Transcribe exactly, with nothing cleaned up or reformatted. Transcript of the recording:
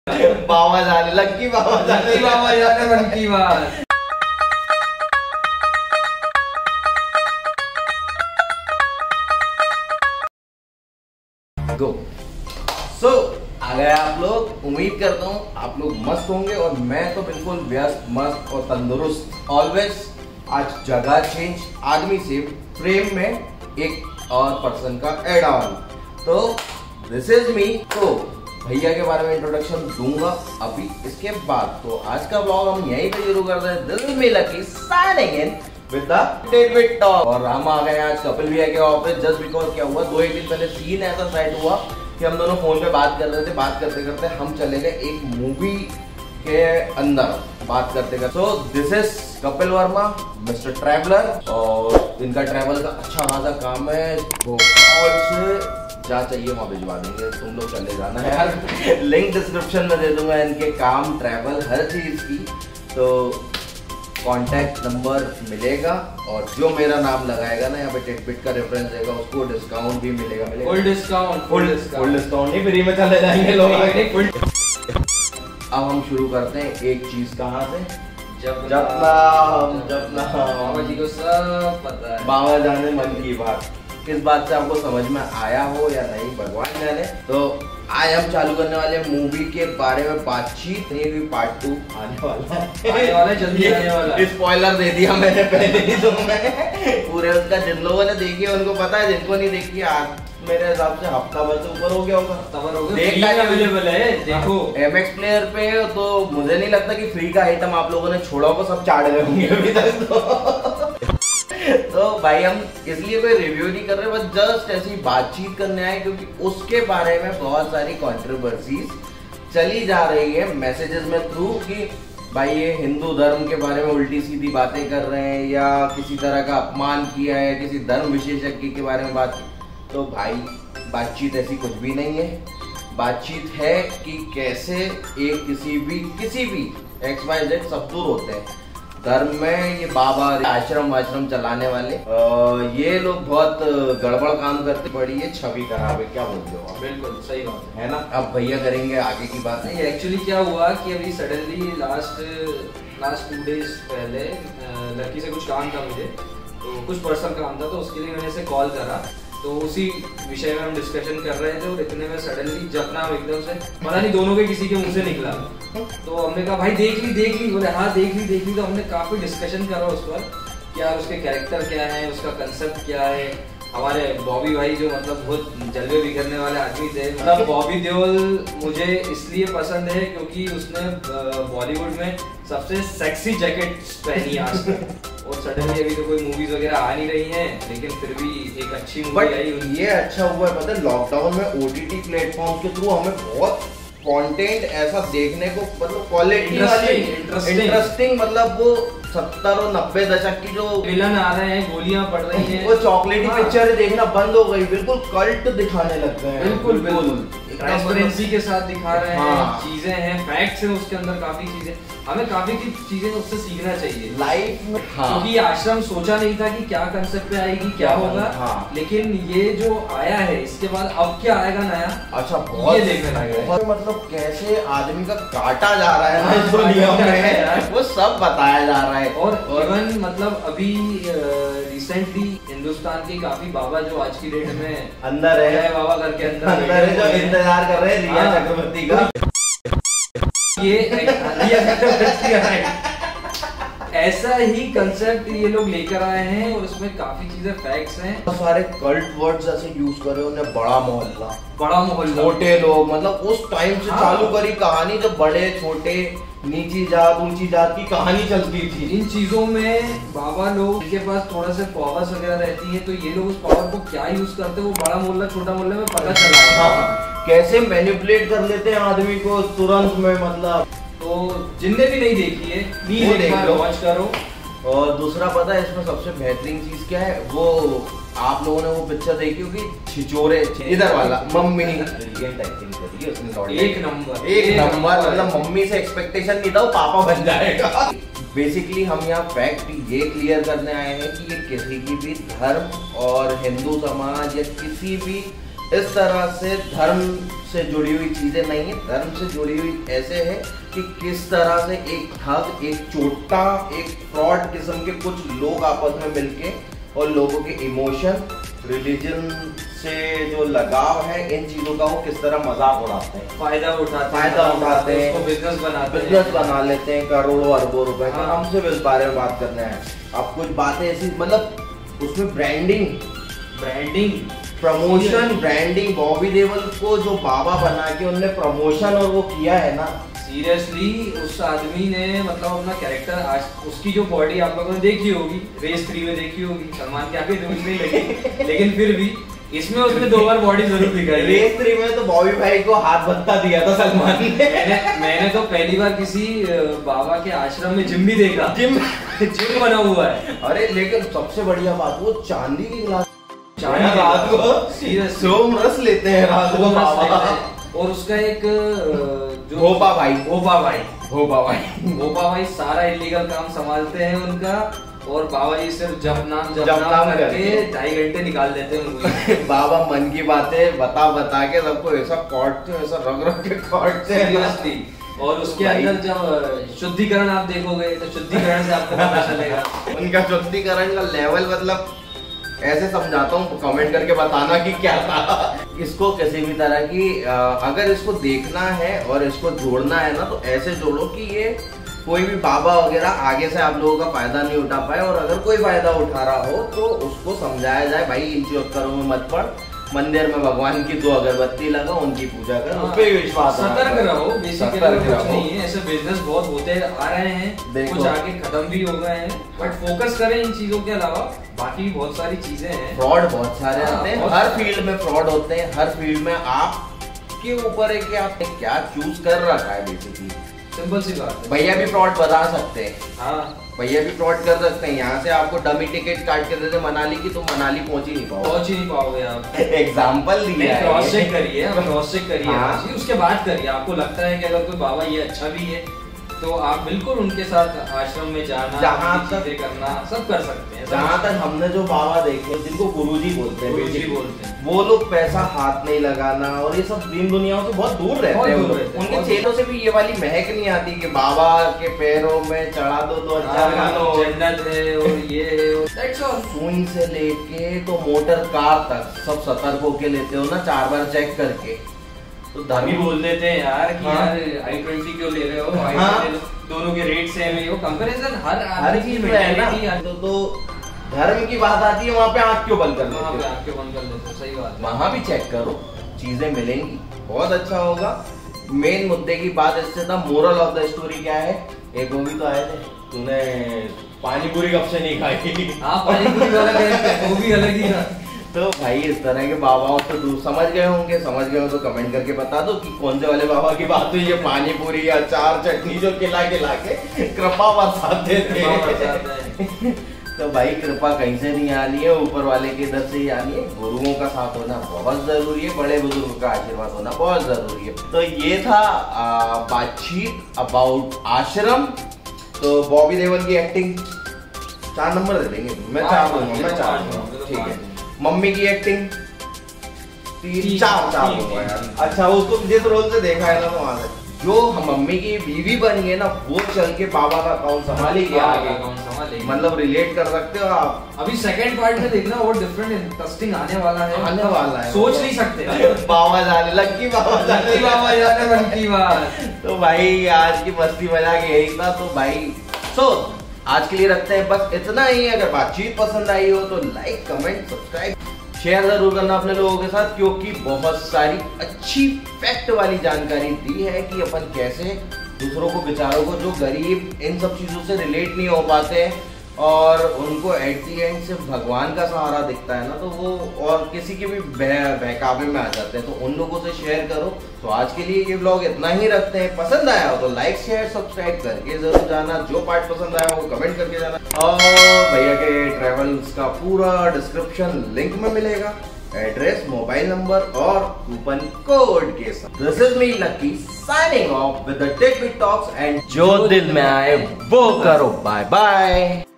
बाबा जाने लक्की बाबा जाने बाबा जाने मन की बात। गो सो आ गए आप लोग। उम्मीद करता हूँ आप लोग मस्त होंगे और मैं तो बिल्कुल व्यस्त मस्त और तंदुरुस्त ऑलवेज। आज जगह चेंज, आदमी से फ्रेम में एक और पर्सन का एड ऑन। तो दिस इज मी। तो भैया के बारे में इंट्रोडक्शन दूंगा अभी इसके बाद। तो आज का ब्लॉग हम यहीं पे शुरू करते हैं। This is me lucky signing in with the David talk. और हम आ गए आज कपिल भैया के ऑफिस जस्ट बिकॉज क्या हुआ, दो एक दिन पहले सीन ऐसा सेट हुआ कि हम दोनों फोन पे बात कर रहे थे। बात करते करते हम चले गए एक मूवी के अंदर बात करते करते। So this is Kapil Verma mister traveller और इनका ट्रैवल का अच्छा खासा काम है। भोपाल से जहाँ चाहिए वहाँ भिजवा देंगे, तुम लोग चले जाना है यार। लिंक डिस्क्रिप्शन में दे दूंगा इनके काम ट्रैवल हर चीज की। तो कॉन्टैक्ट नंबर मिलेगा और जो मेरा नाम लगाएगा ना यहाँ पे टिटपिट का रेफरेंस देगा उसको डिस्काउंट भी मिलेगा मिलेगा full discount full full discount नहीं, फ्री में चले जाएंगे लोग। अब हम शुरू करते हैं एक चीज कहाँ से, जब जपना जपना बाबा जी को सब पता है। बाबा जाने मन की बात। किस बात से आपको समझ में आया हो या नहीं भगवान जाने। तो आज हम चालू करने वाले मूवी के बारे में बातचीत। ये भी पार्ट टू आने वाला है, आने वाला है, जल्दी आने वाला है। स्पॉइलर दे दिया मैंने पहले ही तुम्हें पूरे उसका। जिन लोगों ने देखी है उनको पता है, जिनको नहीं देखी आज मेरे हिसाब से हफ्ता भर से ऊपर हो गया होगा। तबर हो गया, फ्री में अवेलेबल है। देखो एमएक्स प्लेयर पे तो मुझे नहीं लगता कि फ्री का आइटम आप लोगों ने छोड़ा होगा, सब चाट गए होंगे अभी तक। तो तो भाई हम इसलिए कोई रिव्यू नहीं कर रहे, बस जस्ट ऐसी बातचीत करने आए क्योंकि उसके बारे में बहुत सारी कंट्रोवर्सीज चली जा रही है मैसेजेस में थ्रू कि भाई ये हिंदू धर्म के बारे में उल्टी सीधी बातें कर रहे हैं या किसी तरह का अपमान किया है, किसी धर्म विशेषज्ञ के बारे में बात। तो भाई बातचीत ऐसी कुछ भी नहीं है। बातचीत है कि कैसे एक किसी भी किसी भी एक्स वाई जेड सब दूर होते हैं धर्म में। ये बाबा आश्रम आश्रम चलाने वाले आ, ये लोग बहुत गड़बड़ काम करते, बड़ी ये छवि खराब है। क्या बोलते हो आप? बिल्कुल सही बात है ना। अब भैया करेंगे आगे की बात। नहीं, एक्चुअली क्या हुआ कि अभी suddenly last last two days पहले लकी से कुछ काम था मुझे, तो कुछ पर्सनल काम था, तो उसके लिए मैंने इसे कॉल करा। तो उसी विषय में हम डिस्कशन कर रहे थे और इतने में सडनली जपना एकदम से पता नहीं दोनों के किसी के मुंह से निकला। तो हमने कहा भाई देख ली देख ली, बोले हाँ देख ली देख ली। तो हमने काफी डिस्कशन करा उस पर, क्या उसके कैरेक्टर क्या है, उसका कंसेप्ट क्या है। हमारे बॉबी भाई जो मतलब बहुत जलवे बिखरने वाले आदमी थे, मतलब बॉबी देओल मुझे इसलिए पसंद है क्योंकि उसने बॉलीवुड में सबसे सेक्सी जैकेट पहनी आज तक। और सडनली अभी तो कोई मूवीज वगैरह आ नहीं रही हैं, लेकिन फिर भी एक अच्छी मूवी आई। ये अच्छा हुआ है पता है, लॉकडाउन में ओटीटी प्लेटफॉर्म के थ्रू हमें बहुत कंटेंट ऐसा देखने को, मतलब क्वालिटी वाली इंटरेस्टिंग, मतलब वो सत्तर और नब्बे दशक की जो विलन आ रहे हैं, गोलियां पड़ रही हैं, वो चॉकलेटी हाँ। पिक्चर देखना बंद हो गई, बिल्कुल कल्ट दिखाने लग गए। बिल्कुल बिल्कुल ट्रांसपेरेंसी के साथ दिखा रहे हैं, हाँ। चीजें हैं, फैक्ट्स हैं उसके अंदर, काफी चीजें हमें काफी चीजें उससे सीखना चाहिए लाइफ में। हाँ। क्योंकि आश्रम सोचा नहीं था कि क्या कंसेप्ट पे आएगी, क्या होगा। हाँ। लेकिन ये जो आया है इसके बाद अब क्या आएगा नया, अच्छा बहुत ये देखने लगे। मतलब कैसे आदमी का काटा जा रहा है ना इस दुनिया में, वो सब बताया जा रहा है। और इवन मतलब अभी रिसेंटली हिंदुस्तान के काफी बाबा जो आज की डेट में अंदर है, बाबा घर के अंदर अंदर है, जो इंतजार कर रहे हैं रिया चक्रवर्ती का। ये रिया चक्रवर्ती है, ऐसा ही कंसेप्ट ये लोग लेकर आए हैं और उसमें काफी चीजें फैक्ट्स हैं। सारे कल्ट वर्ड्स ऐसे यूज करे उन्हें, बड़ा मोहल्ला, बड़ा मोहल्ला, छोटे लोग, मतलब उस टाइम से हाँ। चालू करी कहानी जब बड़े छोटे नीची जात ऊंची जात की कहानी चलती थी। इन चीजों में बाबा लोग के पास थोड़ा सा पावर्स वगैरह रहती है, तो ये लोग उस पावर को क्या यूज करते हैं वो बड़ा मोहल्ला छोटा मोहल्ले में पता चला है। हाँ, कैसे मैनिपुलेट कर लेते हैं आदमी को तुरंत में, मतलब। तो जिनने भी नहीं देखी है प्लीज एक बार वॉच करो। और दूसरा पता है इसमें सबसे बेहतरीन चीज क्या है, वो आप लोगों ने वो पिक्चर देखी होगी छिचोरे, इधर वाला मम्मी ब्रिलियंट एक्टिंग करी है उसने, एक नंबर एक नंबर। मतलब मम्मी से एक्सपेक्टेशन नहीं था, वो पापा बन जाएगा। बेसिकली हम यहाँ फैक्ट ये क्लियर करने आए हैं कि ये किसी की भी धर्म और हिंदू समाज या किसी भी इस तरह से धर्म से जुड़ी हुई चीजें नहीं है। धर्म से जुड़ी हुई ऐसे है कि किस तरह से एक ठग, एक चोटा, एक फ्रॉड किस्म के कुछ लोग आपस में मिलके और लोगों के इमोशन, रिलीजन से जो लगाव है, इन चीजों का वो किस तरह मजाक उड़ाते हैं, फायदा उठाते हैं, फायदा उठाते हैं, उसको बिजनेस बनाते हैं, बिजनेस बना लेते हैं करोड़ों अरबों रुपए। हाँ। तो हमसे भी इस बारे में बात करना है। अब कुछ बातें ऐसी, मतलब उसमें branding branding promotion branding Bobby Deol को जो बाबा बना के उनने प्रमोशन और वो किया है ना, सीरियसली उस आदमी ने मतलब अपना कैरेक्टर आज, उसकी जो बॉडी आप लोगों ने देखी होगी, रेस थ्री में देखी होगी, सलमान की आंखें दूर नहीं लगी, लेकिन फिर भी इसमें उसने दो बार बॉडी जरूर दिखाई। रेस थ्री में तो बॉबी भाई को हाथ भत्ता दिया था सलमान ने। मैंने मैंने तो पहली बार किसी बाबा के आश्रम में जिम भी देखा, जिम जिम बना हुआ है। अरे लेकिन सबसे बढ़िया बात, वो चांदी की गिलास, चांदी रात को सोम रस लेते हैं रात को बाबा। और उसका एक जो भोपा भाई भोपा भाई भोपा भाई भोपा भाई सारा इलीगल काम संभालते हैं उनका, और बाबा जी सिर्फ जप नाम जप जप नाम नाम करके ढाई घंटे निकाल देते हैं उनको। बाबा मन की बातें बता बता के सबको ऐसा काटते हैं, ऐसा रग रग के काटते हैं सीरियसली। और उसके अंदर जब शुद्धिकरण आप देखोगे तो शुद्धिकरण से आपको पता चलेगा उनका शुद्धिकरण का लेवल, मतलब ऐसे समझाता हूँ, कमेंट करके बताना कि क्या था। इसको किसी भी तरह की अगर इसको देखना है और इसको जोड़ना है ना, तो ऐसे जोड़ो कि ये कोई भी बाबा वगैरह आगे से आप लोगों का फायदा नहीं उठा पाए, और अगर कोई फायदा उठा रहा हो तो उसको समझाया जाए, भाई इन चक्करों में मत पड़, मंदिर में भगवान की दो अगरबत्ती लगा, उनकी पूजा कर, उस पे विश्वास, सतर्क रहो। बेसिकली कुछ नहीं है, ऐसे बिजनेस बहुत होते आ रहे हैं, कुछ आगे खत्म भी हो गए हैं, बट फोकस करें इन चीजों के अलावा, बाकी बहुत सारी चीजें हैं। फ्रॉड बहुत सारे आते हैं, हर फील्ड में फ्रॉड होते हैं, हर फील्ड में आपके ऊपर है कि आपने क्या चूज कर रखा है। बेसिकली सिंपल सी बात है। भैया भी फ्रॉड बता सकते हैं, हाँ भैया भी फ्रॉड कर सकते हैं। यहाँ से आपको डमी टिकट काट के देते मनाली की, तो मनाली पहुंच ही नहीं पाओगे, पहुंच ही नहीं पाओगे आप। एग्जाम्पल दिया है, क्रॉस चेक करिए, अब क्रॉस चेक करिए, हाँ। उसके बाद करिए। आपको लगता है कि अगर कोई बाबा ये अच्छा भी है तो आप बिल्कुल उनके साथ आश्रम में जाना, जहाँ तक चीजें करना, सब कर सकते हैं। जहाँ तक हमने जो बाबा देखे, जिनको गुरुजी बोलते हैं, गुरुजी बोलते हैं, वो लोग पैसा हाथ नहीं लगाना और ये सब दीन दुनिया से बहुत दूर रहते हैं, उनके चेहरों से भी ये वाली महक नहीं आती कि बाबा के पैरों में चढ़ा दो तो अच्छा जन्नत है और ये है। सुई से लेके तो मोटर कार तक सब सतर्क होके लेते हो ना, चार बार चेक करके। तो धर्मी बोल देते हैं यार कि हाँ? यार आई ट्वेंटी क्यों ले रहे हो, आई हाँ? दोनों के रेट सेम है, वो कंपैरिजन हर हर चीज में है ना। तो, तो धर्म की बात आती है, वहाँ पे आंख क्यों बंद कर लेते हो, आंख क्यों बंद कर लेते हो, सही बात है। वहाँ भी चेक करो, चीजें मिलेंगी, बहुत अच्छा होगा। मेन मुद्दे की बात इससे था, मोरल ऑफ द स्टोरी क्या है। एक वो भी तो आए थे, तूने पानी पूरी कब से नहीं खाई। हाँ पानी पूरी वाला वो भी अलग ही था। तो भाई इस तरह के बाबाओं तो दूर समझ गए होंगे, समझ गए हो तो कमेंट करके बता दो कि कौन से वाले बाबा की बात हुई। ये पानी पूरी या अचार चटनी जो खिला खिला के कृपा बरसाते थे। तो भाई कृपा कहीं से नहीं आनी है, ऊपर वाले के इधर से ही आनी है। गुरुओं का साथ होना बहुत जरूरी है, बड़े बुजुर्गों का आशीर्वाद होना बहुत जरूरी है। तो ये था बातचीत अबाउट आश्रम। तो बॉबी देओल की एक्टिंग चार नंबर दे देंगे, मैं चार दूंगा, मैं चार दूंगा, ठीक है। मम्मी की एक्टिंग तीन चार चार दूंगा यार। अच्छा उसको जिस रोल से देखा है ना, तो वहां से जो मम्मी की बीवी बन गई ना, वो चल के बाबा का अकाउंट संभालेगी आगे, मतलब रिलेट कर सकते हो आप। अभी सेकंड पार्ट में देखना और डिफरेंट इंटरेस्टिंग आने वाला है, आने वाला है, सोच नहीं सकते। बाबा जाने लक्की बाबा जाने बाबा जाने मन की बात। तो भाई आज की मस्ती मजाक यही था। तो भाई सो आज के लिए रखते हैं बस इतना ही। अगर बातचीत पसंद आई हो तो लाइक कमेंट सब्सक्राइब शेयर जरूर करना अपने लोगों के साथ, क्योंकि बहुत सारी अच्छी फैक्ट वाली जानकारी दी है कि अपन कैसे दूसरों को, बेचारों को जो गरीब इन सब चीजों से रिलेट नहीं हो पाते हैं और उनको एट दी एंड सिर्फ भगवान का सहारा दिखता है ना, तो वो और किसी के भी बहकावे में आ जाते हैं, तो उन लोगों से शेयर करो। तो आज के लिए ये व्लॉग इतना ही रखते हैं। पसंद आया हो तो लाइक शेयर सब्सक्राइब करके जरूर जाना, जो पार्ट पसंद आया हो कमेंट करके जाना, और भैया के ट्रेवल्स का पूरा डिस्क्रिप्शन लिंक में मिलेगा, एड्रेस, मोबाइल नंबर और कूपन कोड के साथ। This is me lucky signing off with the Tech Big Talks, and जो दिल में आए वो करो। Bye bye.